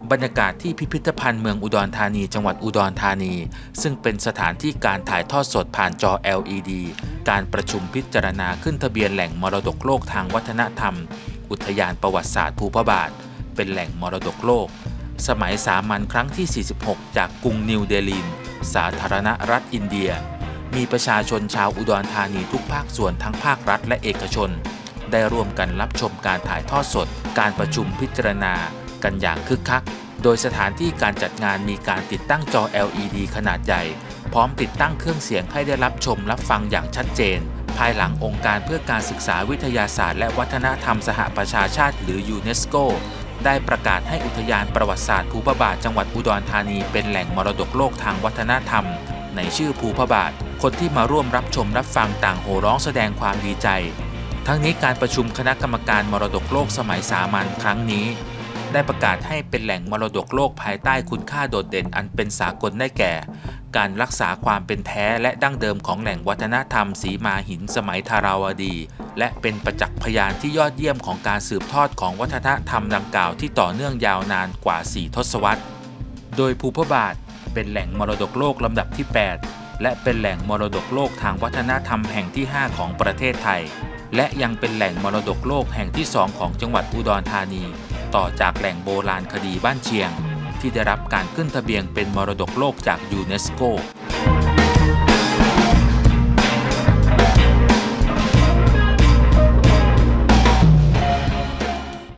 บรรยากาศที่พิพิธภัณฑ์เมืองอุดรธานีจังหวัดอุดรธานีซึ่งเป็นสถานที่การถ่ายทอดสดผ่านจอ LED การประชุมพิจารณาขึ้นทะเบียนแหล่งมรดกโลกทางวัฒนธรรมอุทยานประวัติศาสตร์ภูพระบาทเป็นแหล่งมรดกโลกสมัยสามัญครั้งที่ 46 จากกรุงนิวเดลีสาธารณรัฐอินเดียมีประชาชนชาวอุดรธานีทุกภาคส่วนทั้งภาครัฐและเอกชนได้ร่วมกันรับชมการถ่ายทอดสดการประชุมพิจารณากันอย่างคึกคักโดยสถานที่การจัดงานมีการติดตั้งจอ LED ขนาดใหญ่พร้อมติดตั้งเครื่องเสียงให้ได้รับชมรับฟังอย่างชัดเจนภายหลังองค์การเพื่อการศึกษาวิทยาศาสตร์และวัฒนธรรมสหประชาชาติหรือยูเนสโกได้ประกาศให้อุทยานประวัติศาสตร์ภูพระบาทจังหวัดอุดรธานีเป็นแหล่งมรดกโลกทางวัฒนธรรมในชื่อภูพระบาทคนที่มาร่วมรับชมรับฟังต่างโห่ร้องแสดงความดีใจทั้งนี้การประชุมคณะกรรมการมรดกโลกสมัยสามัญครั้งนี้ได้ประกาศให้เป็นแหล่งมรดกโลกภายใต้คุณค่าโดดเด่นอันเป็นสากลได้แก่การรักษาความเป็นแท้และดั้งเดิมของแหล่งวัฒนธรรมสีมาหินสมัยธาราวดีและเป็นประจักษ์พยานที่ยอดเยี่ยมของการสืบทอดของวัฒนธรรมดังกล่าวที่ต่อเนื่องยาวนานกว่า 4 ทศวรรษโดยภูพระบาทเป็นแหล่งมรดกโลกลำดับที่ 8 และเป็นแหล่งมรดกโลกทางวัฒนธรรมแห่งที่ 5 ของประเทศไทยและยังเป็นแหล่งมรดกโลกแห่งที่ 2 ของจังหวัดอุดรธานีต่อจากแหล่งโบราณคดีบ้านเชียงที่ได้รับการขึ้นทะเบียนเป็นมรดกโลกจากยูเนสโก